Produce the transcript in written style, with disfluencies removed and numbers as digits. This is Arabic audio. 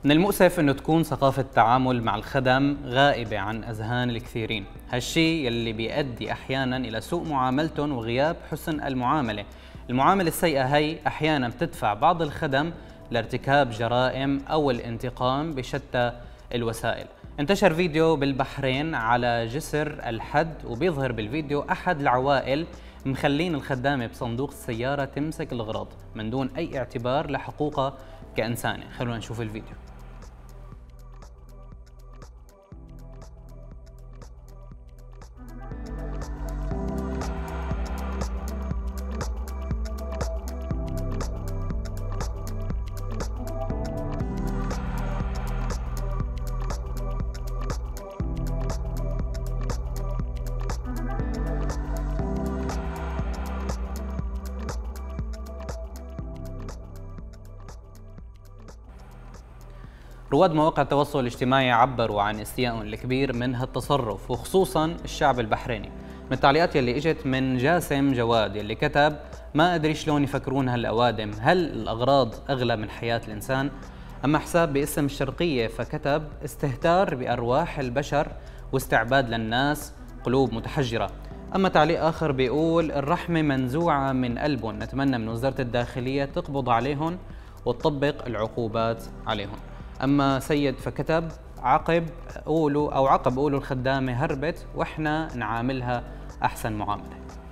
من المؤسف انه تكون ثقافة التعامل مع الخدم غائبة عن اذهان الكثيرين، هالشي يلي بيؤدي احيانا الى سوء معاملتهم وغياب حسن المعاملة. المعاملة السيئة هي احيانا بتدفع بعض الخدم لارتكاب جرائم او الانتقام بشتى الوسائل. انتشر فيديو بالبحرين على جسر الحد، وبيظهر بالفيديو احد العوائل مخلين الخدامة بصندوق السيارة تمسك الغراض من دون اي اعتبار لحقوقها كإنسانة. خلونا نشوف الفيديو. رواد مواقع التواصل الاجتماعي عبروا عن استيائهم الكبير من هالتصرف، وخصوصا الشعب البحريني. من التعليقات يلي اجت من جاسم جواد يلي كتب: ما ادري شلون يفكرون هالاوادم، هل الاغراض اغلى من حياة الانسان؟ اما حساب باسم الشرقية فكتب: استهتار بارواح البشر واستعباد للناس، قلوب متحجرة. اما تعليق اخر بيقول: الرحمة منزوعة من قلبهم، نتمنى من وزارة الداخلية تقبض عليهم وتطبق العقوبات عليهم. أما سيد فكتب: عقب قولوا الخدامة هربت وإحنا نعاملها أحسن معاملة.